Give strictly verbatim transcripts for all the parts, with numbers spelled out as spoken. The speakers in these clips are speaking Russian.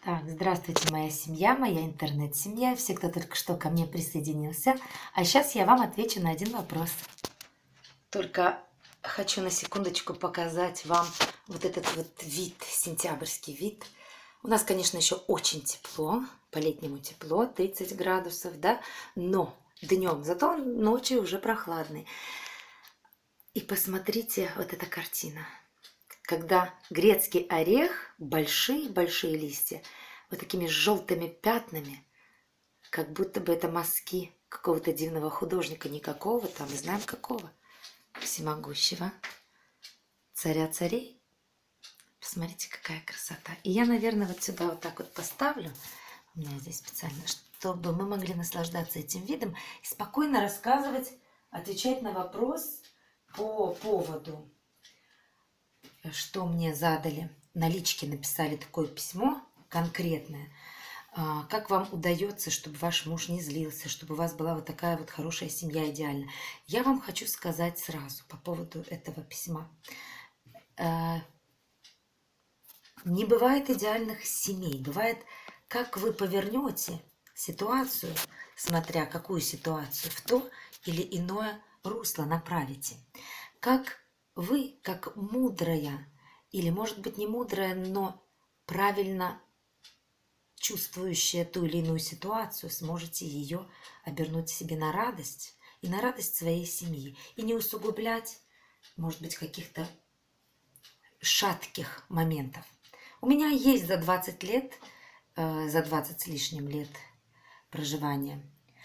Так, здравствуйте, моя семья, моя интернет-семья, все, кто только что ко мне присоединился. А сейчас я вам отвечу на один вопрос. Только хочу на секундочку показать вам вот этот вот вид, сентябрьский вид. У нас, конечно, еще очень тепло, по-летнему тепло, тридцать градусов, да, но днем, зато ночью уже прохладный. И посмотрите, вот эта картина. Когда грецкий орех, большие-большие листья, вот такими желтыми пятнами, как будто бы это мазки какого-то дивного художника, не какого-то, а мы знаем какого, всемогущего, царя царей. Посмотрите, какая красота. И я, наверное, вот сюда вот так вот поставлю, у меня здесь специально, чтобы мы могли наслаждаться этим видом и спокойно рассказывать, отвечать на вопрос по поводу, что мне задали. На личке написали такое письмо конкретное. Как вам удается, чтобы ваш муж не злился, чтобы у вас была вот такая вот хорошая семья идеальная? Я вам хочу сказать сразу по поводу этого письма. Не бывает идеальных семей. Бывает, как вы повернете ситуацию, смотря какую ситуацию, в то или иное русло направите. Как вы, как мудрая, или, может быть, не мудрая, но правильно чувствующая ту или иную ситуацию, сможете ее обернуть себе на радость и на радость своей семьи. И не усугублять, может быть, каких-то шатких моментов. У меня есть за двадцать лет, э, за двадцать с лишним лет проживания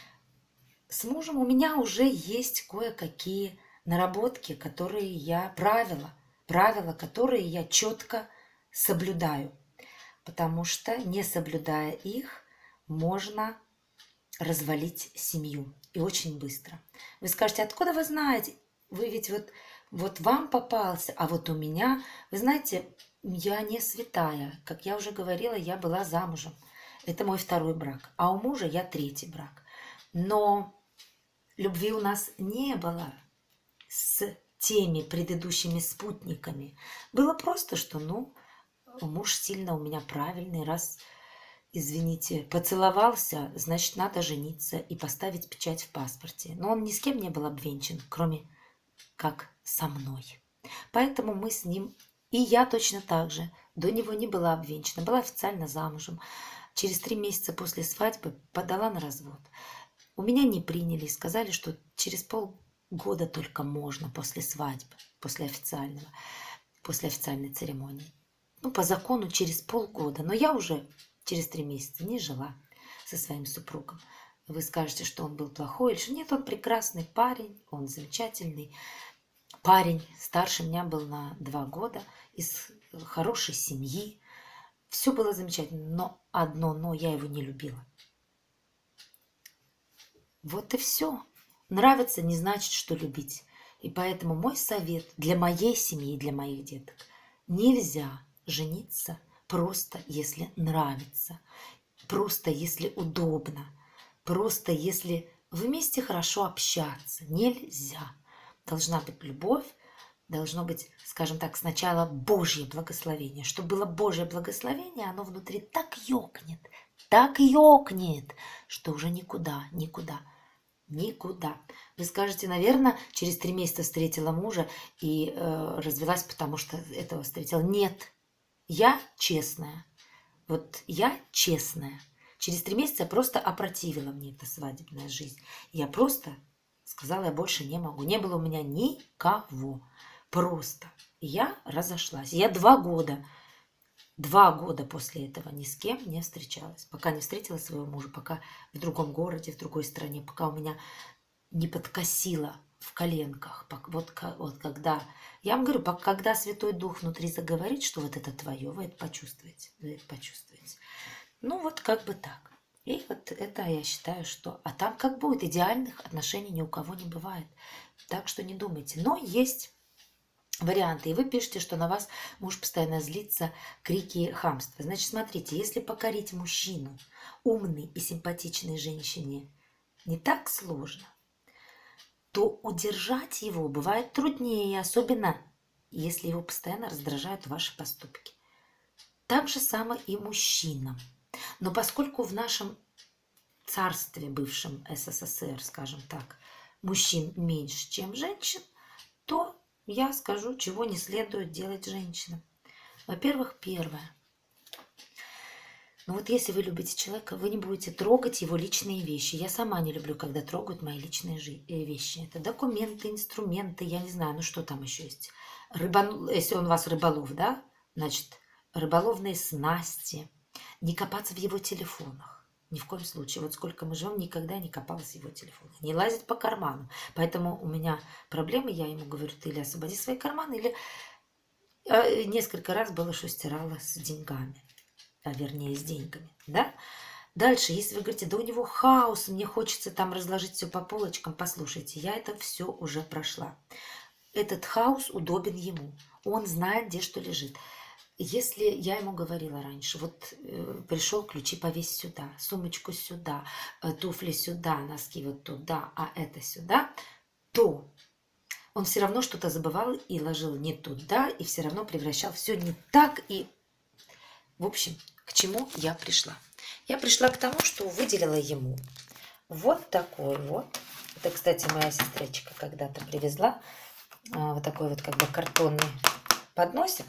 с мужем, у меня уже есть кое-какие наработки, которые я, правила, правила, которые я четко соблюдаю. Потому что, не соблюдая их, можно развалить семью. И очень быстро. Вы скажете, откуда вы знаете? Вы ведь вот, вот вам попался, а вот у меня... Вы знаете, я не святая. Как я уже говорила, я была замужем. Это мой второй брак. А у мужа я третий брак. Но любви у нас не было с теми предыдущими спутниками. Было просто, что, ну... Муж сильно у меня правильный, раз, извините, поцеловался, значит, надо жениться и поставить печать в паспорте. Но он ни с кем не был обвенчан, кроме как со мной. Поэтому мы с ним, и я точно так же, до него не была обвенчана, была официально замужем. Через три месяца после свадьбы подала на развод. У меня не приняли, сказали, что через полгода только можно после свадьбы, после официального, после официальной церемонии. Ну, по закону через полгода. Но я уже через три месяца не жила со своим супругом. Вы скажете, что он был плохой или что? Нет, он прекрасный парень, он замечательный парень. Старше меня был на два года, из хорошей семьи. Все было замечательно, но одно но, я его не любила. Вот и все. Нравится не значит, что любить. И поэтому мой совет для моей семьи, для моих деток: нельзя жениться просто если нравится, просто если удобно, просто если вместе хорошо общаться. Нельзя. Должна быть любовь, должно быть, скажем так, сначала Божье благословение. Чтобы было Божье благословение, оно внутри так ёкнет, так ёкнет, что уже никуда, никуда. Никуда. Вы скажете, наверное, через три месяца встретила мужа и э, развелась, потому что этого встретила. Нет, я честная. Вот я честная. Через три месяца просто опротивила мне эта свадебная жизнь. Я просто сказала, я больше не могу. Не было у меня никого. Просто. Я разошлась. Я два года, два года после этого ни с кем не встречалась. Пока не встретила своего мужа, пока в другом городе, в другой стране, пока у меня не подкосило в коленках. Вот, вот когда, я вам говорю, когда Святой Дух внутри заговорит, что вот это твое, вы это почувствуете. Вы это почувствуете. Ну вот как бы так. И вот это я считаю, что... А там как будет, идеальных отношений ни у кого не бывает. Так что не думайте. Но есть варианты. И вы пишете, что на вас муж постоянно злится, крики, хамство. Значит, смотрите, если покорить мужчину умной и симпатичной женщине не так сложно, то удержать его бывает труднее, особенно если его постоянно раздражают ваши поступки. Так же само и мужчинам. Но поскольку в нашем царстве, бывшем СССР, скажем так, мужчин меньше, чем женщин, то я скажу, чего не следует делать женщинам. Во-первых, первое. Ну вот если вы любите человека, вы не будете трогать его личные вещи. Я сама не люблю, когда трогают мои личные вещи. Это документы, инструменты, я не знаю, ну что там еще есть. Рыбан... Если он у вас рыболов, да, значит, рыболовные снасти. Не копаться в его телефонах. Ни в коем случае. Вот сколько мы живем, никогда не копалась в его телефонах. Не лазить по карману. Поэтому у меня проблемы, я ему говорю, ты или освободи свои карманы, или... Несколько раз было, что стирала с деньгами. А вернее, с деньгами, да? Дальше, если вы говорите, да у него хаос, мне хочется там разложить все по полочкам, послушайте, я это все уже прошла. Этот хаос удобен ему. Он знает, где что лежит. Если я ему говорила раньше, вот э, пришел, ключи повесь сюда, сумочку сюда, э, туфли сюда, носки вот туда, а это сюда, то он все равно что-то забывал и ложил не туда, и все равно превращал все не так. И, в общем, к чему я пришла? Я пришла к тому, что выделила ему вот такой вот. Это, кстати, моя сестричка когда-то привезла. Вот такой вот как бы картонный подносик,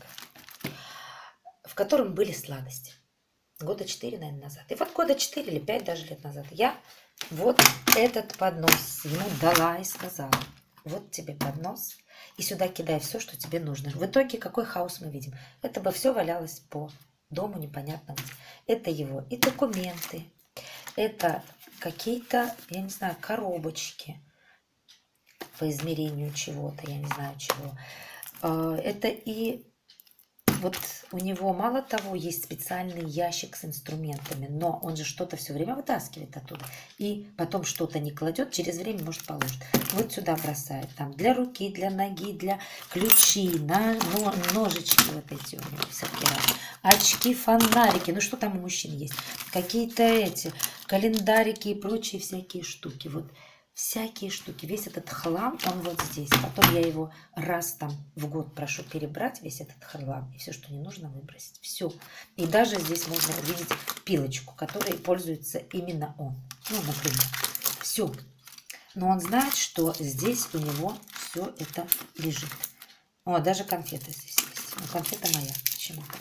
в котором были сладости. Года четыре, наверное, назад. И вот года четыре или пять даже лет назад я вот этот поднос ему дала и сказала: вот тебе поднос, и сюда кидай все, что тебе нужно. В итоге какой хаос мы видим? Это бы все валялось по дому непонятно где. Это его и документы, это какие-то, я не знаю, коробочки по измерению чего-то, я не знаю чего. Это и вот у него мало того есть специальный ящик с инструментами, но он же что-то все время вытаскивает оттуда и потом что-то не кладет, через время, может, положит. Вот сюда бросает, там для руки, для ноги, для ключи, на, но, ножички вот эти у него всякие разные, очки, фонарики, ну что там у мужчин есть, какие-то эти календарики и прочие всякие штуки, вот. Всякие штуки, весь этот хлам, он вот здесь. Потом я его раз там в год прошу перебрать, весь этот хлам, и все, что не нужно, выбросить. Все. И даже здесь можно увидеть пилочку, которой пользуется именно он. Ну, например. Все. Но он знает, что здесь у него все это лежит. О, даже конфеты здесь есть. Ну, конфета моя почему-то.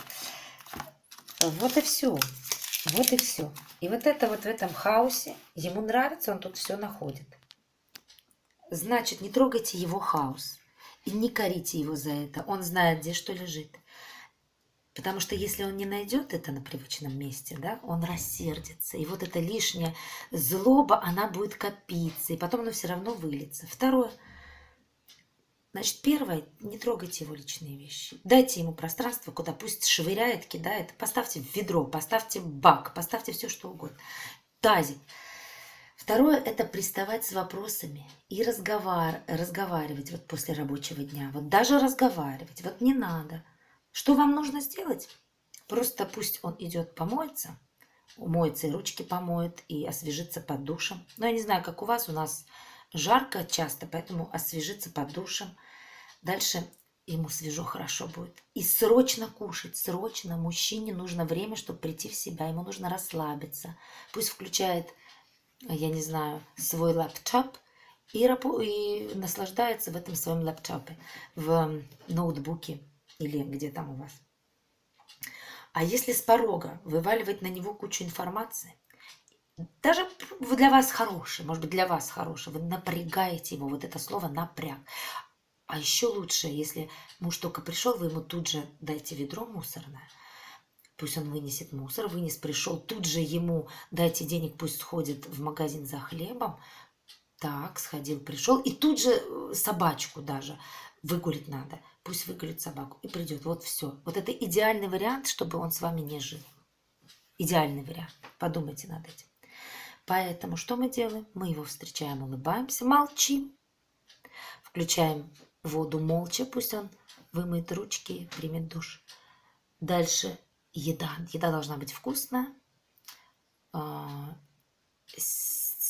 Вот и все. Вот и все. И вот это вот в этом хаосе, ему нравится, он тут все находит. Значит, не трогайте его хаос и не корите его за это. Он знает, где что лежит. Потому что если он не найдет это на привычном месте, да, он рассердится. И вот эта лишняя злоба, она будет копиться. И потом она все равно выльется. Второе. Значит, первое, не трогайте его личные вещи. Дайте ему пространство, куда пусть швыряет, кидает. Поставьте в ведро, поставьте бак, поставьте все, что угодно. Тазик. Второе – это приставать с вопросами и разговар... разговаривать вот после рабочего дня. Вот даже разговаривать. Вот не надо. Что вам нужно сделать? Просто пусть он идет помоется, умоется и ручки помоет, и освежится под душем. Но я не знаю, как у вас, у нас жарко часто, поэтому освежится под душем. Дальше ему свежо, хорошо будет. И срочно кушать, срочно. Мужчине нужно время, чтобы прийти в себя. Ему нужно расслабиться. Пусть включает, я не знаю, свой лаптоп и, и наслаждается в этом своем лаптопе, в ноутбуке или где там у вас. А если с порога вываливать на него кучу информации, даже для вас хорошее, может быть, для вас хорошее, вы напрягаете его, вот это слово «напряг». А еще лучше, если муж только пришел, вы ему тут же дайте ведро мусорное. Пусть он вынесет мусор, вынес, пришел, тут же ему дайте денег, пусть сходит в магазин за хлебом. Так, сходил, пришел. И тут же собачку даже выгулить надо. Пусть выгулит собаку и придет. Вот все. Вот это идеальный вариант, чтобы он с вами не жил. Идеальный вариант. Подумайте над этим. Поэтому что мы делаем? Мы его встречаем, улыбаемся, молчим. Включаем воду молча, пусть он вымоет ручки, примет душ. Дальше еда. Еда должна быть вкусная,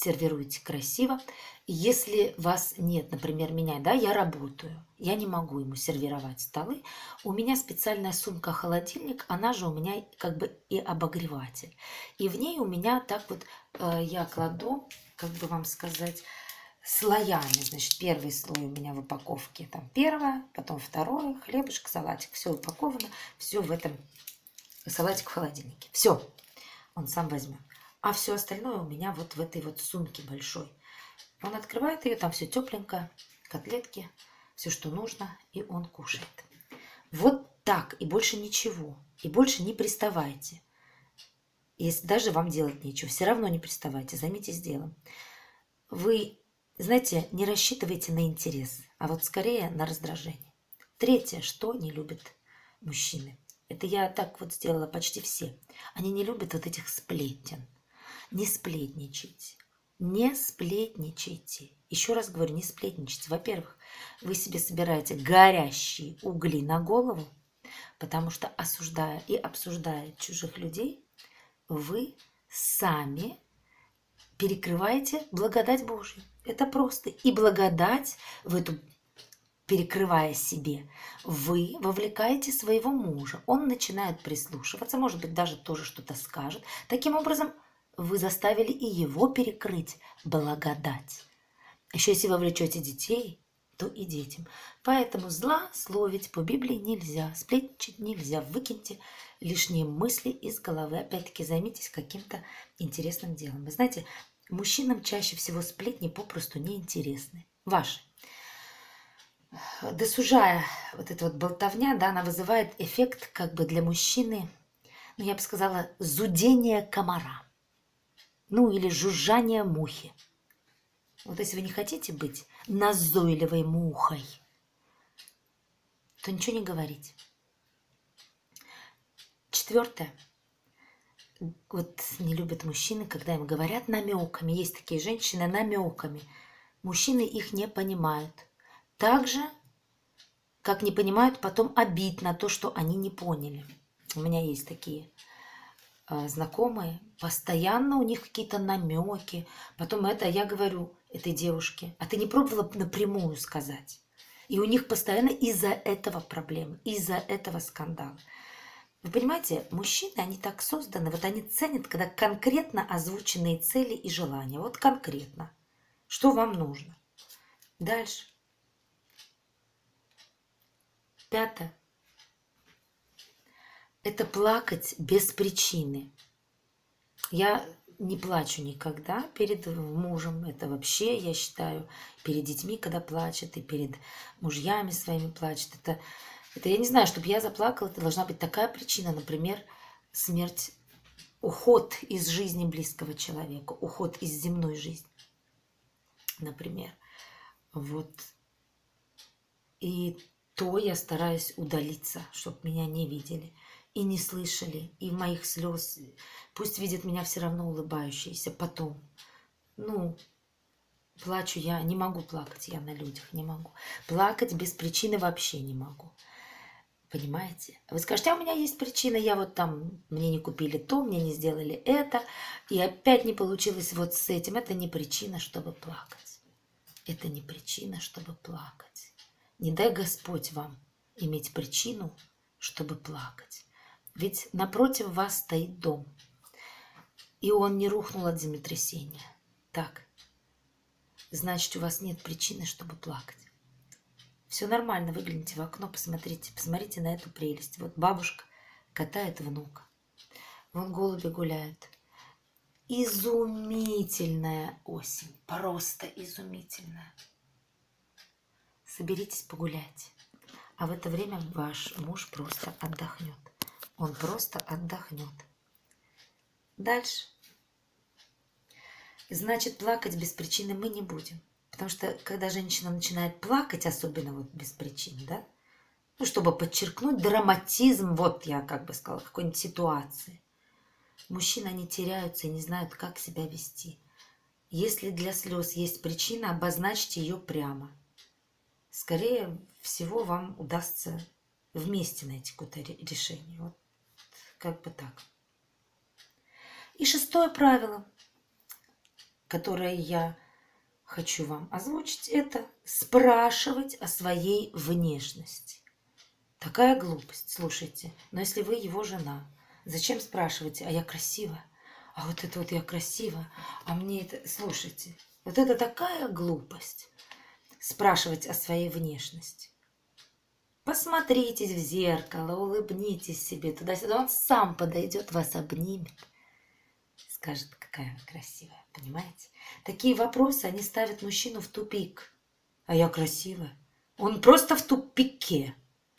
сервируете красиво. Если вас нет, например, меня, да, я работаю, я не могу ему сервировать столы. У меня специальная сумка-холодильник, она же у меня как бы и обогреватель. И в ней у меня так вот э, я кладу, как бы вам сказать, слоями. Значит, первый слой у меня в упаковке, там первое, потом второе, хлебушек, салатик. Все упаковано, все в этом салатик в холодильнике. Все, он сам возьмет. А все остальное у меня вот в этой вот сумке большой. Он открывает ее, там все тепленькое, котлетки, все, что нужно, и он кушает. Вот так, и больше ничего. И больше не приставайте. Если даже вам делать нечего, все равно не приставайте, займитесь делом. Вы, знаете, не рассчитывайте на интерес, а вот скорее на раздражение. Третье, что не любят мужчины. Это я так вот сделала почти все. Они не любят вот этих сплетен. Не сплетничайте. Не сплетничайте. Еще раз говорю, не сплетничайте. Во-первых, вы себе собираете горящие угли на голову, потому что, осуждая и обсуждая чужих людей, вы сами перекрываете благодать Божью. Это просто. И благодать в эту, перекрывая себе, вы вовлекаете своего мужа. Он начинает прислушиваться, может быть, даже тоже что-то скажет. Таким образом, вы заставили и его перекрыть благодать. Еще если вы вовлечете детей, то и детям. Поэтому злословить по Библии нельзя, сплетничать нельзя. Выкиньте лишние мысли из головы. Опять-таки займитесь каким-то интересным делом. Вы знаете, мужчинам чаще всего сплетни попросту неинтересны. Ваши. Досужая вот эта вот болтовня, да, она вызывает эффект как бы для мужчины, ну, я бы сказала, зудение комара. Ну, или жужжание мухи. Вот если вы не хотите быть назойливой мухой, то ничего не говорите. Четвертое. Вот не любят мужчины, когда им говорят намеками. Есть такие женщины намеками. Мужчины их не понимают. Так же, как не понимают потом обид на то, что они не поняли. У меня есть такие э, знакомые. Постоянно у них какие-то намеки. Потом это я говорю этой девушке, а ты не пробовала напрямую сказать? И у них постоянно из-за этого проблемы, из-за этого скандала. Вы понимаете, мужчины, они так созданы, вот они ценят, когда конкретно озвученные цели и желания. Вот конкретно. Что вам нужно? Дальше. Пятое. Это плакать без причины. Я не плачу никогда перед мужем. Это вообще, я считаю, перед детьми, когда плачет, и перед мужьями своими плачет. Это, это я не знаю, чтобы я заплакала, это должна быть такая причина, например, смерть, уход из жизни близкого человека, уход из земной жизни, например. Вот. И то я стараюсь удалиться, чтобы меня не видели и не слышали, и моих слез. Пусть видят меня все равно улыбающейся потом. Ну, плачу я, не могу плакать я на людях, не могу. Плакать без причины вообще не могу. Понимаете? Вы скажете, а у меня есть причина, я вот там, мне не купили то, мне не сделали это, и опять не получилось вот с этим. Это не причина, чтобы плакать. Это не причина, чтобы плакать. Не дай Господь вам иметь причину, чтобы плакать. Ведь напротив вас стоит дом, и он не рухнул от землетрясения. Так, значит, у вас нет причины, чтобы плакать. Все нормально, выгляните в окно, посмотрите, посмотрите на эту прелесть. Вот бабушка катает внука, вон голуби гуляют. Изумительная осень, просто изумительная. Соберитесь погулять, а в это время ваш муж просто отдохнет. Он просто отдохнет. Дальше. Значит, плакать без причины мы не будем. Потому что, когда женщина начинает плакать, особенно вот без причин, да, ну, чтобы подчеркнуть драматизм, вот я как бы сказала, какой-нибудь ситуации, мужчины, они теряются и не знают, как себя вести. Если для слез есть причина, обозначьте ее прямо. Скорее всего, вам удастся вместе найти какое-то решение. Вот как бы так. И шестое правило. которое я хочу вам озвучить, это спрашивать о своей внешности. Такая глупость, слушайте. Но если вы его жена, зачем спрашиваете, а я красивая? А вот это вот я красивая, а мне это... Слушайте, вот это такая глупость. Спрашивать о своей внешности. Посмотритесь в зеркало, улыбнитесь себе туда-сюда. Он сам подойдет, вас обнимет. Скажет, какая вы красивая, понимаете? Такие вопросы, они ставят мужчину в тупик. А я красивая. Он просто в тупике.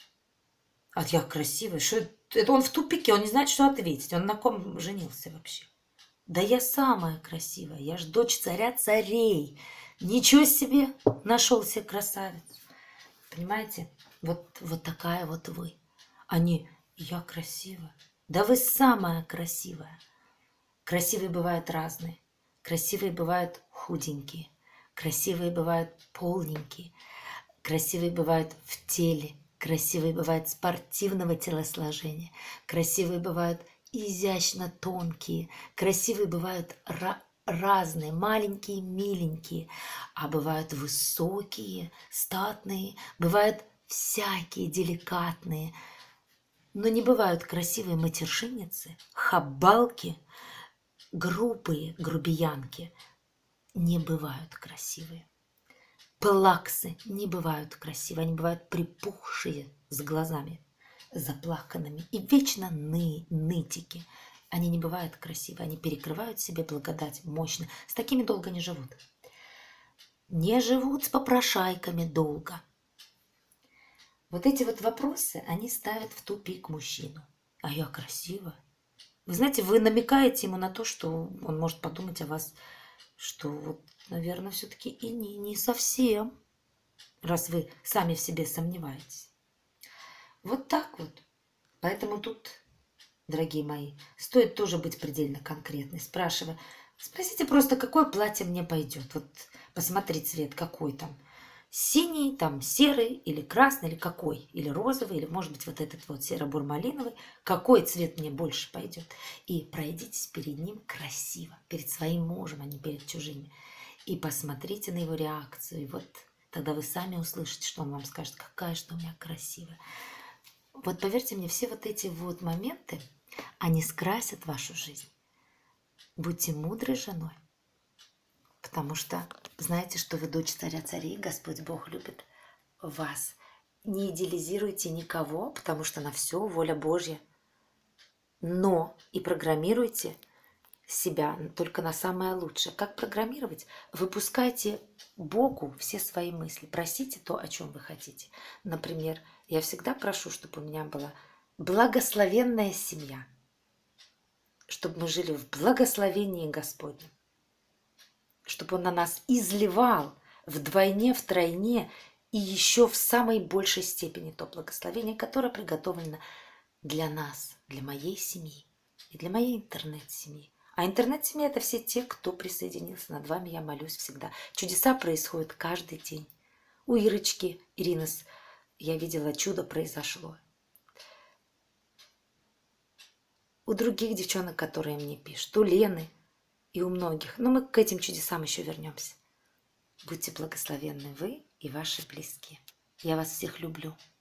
А я красивая. Что это? Это он в тупике, он не знает, что ответить. Он на ком женился вообще? Да я самая красивая. Я ж дочь царя царей. Ничего себе, нашел себе красавец. Понимаете? Вот, вот такая вот вы. А не я красивая. Да вы самая красивая. Красивые бывают разные. Красивые бывают худенькие. Красивые бывают полненькие. Красивые бывают в теле. Красивые бывают спортивного телосложения. Красивые бывают изящно тонкие. Красивые бывают ra- разные, маленькие, миленькие. А бывают высокие, статные. Бывают всякие деликатные. Но не бывают красивые матершинницы, хабалки, грубые грубиянки. Не бывают красивые. Плаксы не бывают красивые, они бывают припухшие с глазами заплаканными. И вечно ны, нытики. Они не бывают красивые, они перекрывают себе благодать мощно. С такими долго не живут. Не живут с попрошайками долго. Вот эти вот вопросы, они ставят в тупик мужчину. А я красивая. Вы знаете, вы намекаете ему на то, что он может подумать о вас, что вот, наверное, все-таки и не, не совсем, раз вы сами в себе сомневаетесь. Вот так вот. Поэтому тут, дорогие мои, стоит тоже быть предельно конкретной, спрашивая. Спросите просто, какое платье мне пойдет. Вот посмотри цвет, какой там. Синий, там серый, или красный, или какой, или розовый, или, может быть, вот этот вот серо-бурмалиновый. Какой цвет мне больше пойдет? И пройдитесь перед ним красиво, перед своим мужем, а не перед чужими. И посмотрите на его реакцию. И вот тогда вы сами услышите, что он вам скажет, какая что у меня красивая. Вот поверьте мне, все вот эти вот моменты, они скрасят вашу жизнь. Будьте мудрой женой. Потому что знаете, что вы дочь царя царей, Господь Бог любит вас. Не идеализируйте никого, потому что на все воля Божья. Но и программируйте себя только на самое лучшее. Как программировать? Выпускайте Богу все свои мысли. Просите то, о чем вы хотите. Например, я всегда прошу, чтобы у меня была благословенная семья. Чтобы мы жили в благословении Господнем. Чтобы Он на нас изливал вдвойне, втройне и еще в самой большей степени то благословение, которое приготовлено для нас, для моей семьи и для моей интернет-семьи. А интернет-семья – это все те, кто присоединился. Над вами я молюсь всегда. Чудеса происходят каждый день. У Ирочки, Ирины, я видела, чудо произошло. У других девчонок, которые мне пишут, у Лены и у многих. Но мы к этим чудесам еще вернемся. Будьте благословенны вы и ваши близкие. Я вас всех люблю.